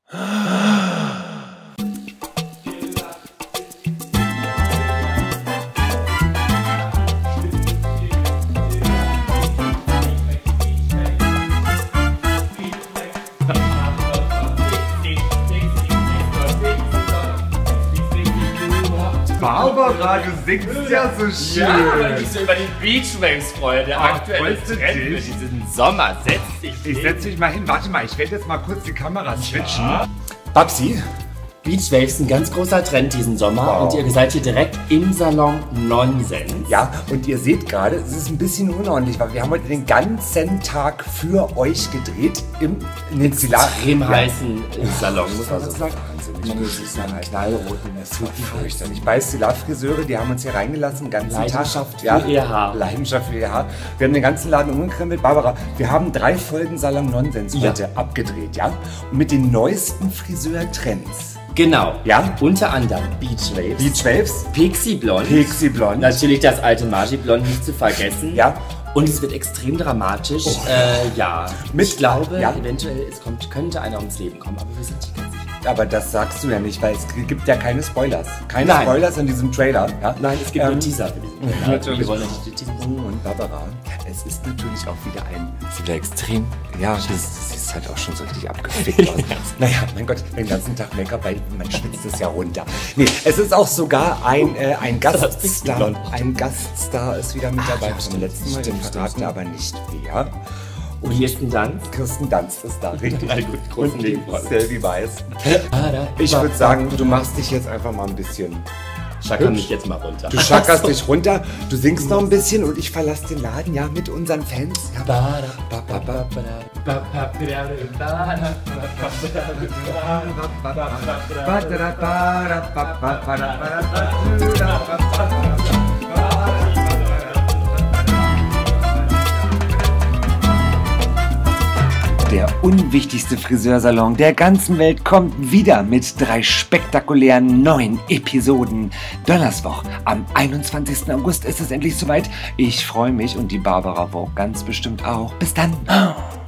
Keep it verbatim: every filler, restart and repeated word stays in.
Barbara, du singst ja so schön. Ja, weil ich mich so über die Beachwaves freue. Der Ach, aktuelle freust du Trend für dich? diesen Sommer. Setz dich Ich setz mich mal hin. Warte mal, ich werde jetzt mal kurz die Kamera switchen. Ja. Babsi, Beachwaves ist ein ganz großer Trend diesen Sommer Wow. und ihr seid hier direkt im Salon Nonsens. Ja, und ihr seht gerade, es ist ein bisschen unordentlich, weil wir haben heute den ganzen Tag für euch gedreht im in den Zila- Extrem Ja. heißen Salon, muss man Das so war sagen. wahnsinnig Man gut. muss sagen, knallroten, Das war fürchterlich. Bei Stila-Friseure, die haben uns hier reingelassen, den ganzen Leidenschaft Tag. für ihr Haar. Leidenschaft für ihr Haar. Wir haben den ganzen Laden umgekrempelt. Barbara, wir haben drei Folgen Salon Nonsens Ja. heute abgedreht, ja? Und mit den neuesten Friseurtrends. Genau, Ja? unter anderem Beachwaves, Beach Waves, Pixie Blond, Pixie Blond. natürlich das alte Magi Blond nicht zu vergessen. Ja. Und es wird extrem dramatisch. Äh, ja, Mit- ich glaube, ja. eventuell es kommt, könnte einer ums Leben kommen, aber wir sind nicht ganz sicher. Aber das sagst du ja nicht, weil es gibt ja keine Spoilers. Keine Nein. Spoilers in diesem Trailer. Ja? Nein, es gibt Ähm, nur Teaser für diesen Trailer. natürlich. Wir wollen nicht teasen. Und Barbara, es ist natürlich auch wieder ein... Es ist wieder extrem... Ja, das, das ist halt auch schon so richtig abgefickt aus. Naja, mein Gott, den ganzen Tag Make-up, weil man schwitzt es ja runter. Nee, es ist auch sogar ein, äh, ein Gaststar. Ein Gaststar ist wieder mit dabei. ja, Vom stimmt, letzten Mal, den stimmt, verraten stimmt. aber nicht wer. Und Kirsten Dunst. Kirsten Dunst ist da, richtig. Eine gut, großen Und die Nebenrolle. Selvi Weiß. Ich würde sagen, du machst dich jetzt einfach mal ein bisschen... Schacker mich jetzt mal runter. Du schackerst dich runter, du singst noch ein bisschen und ich verlasse den Laden, ja, mit unseren Fans. Ja. Ba, ba, ba, ba. Der unwichtigste Friseursalon der ganzen Welt kommt wieder mit drei spektakulären neuen Episoden. Donnerswoch, am einundzwanzigsten August ist es endlich soweit. Ich freue mich und die Barbara Vogt ganz bestimmt auch. Bis dann.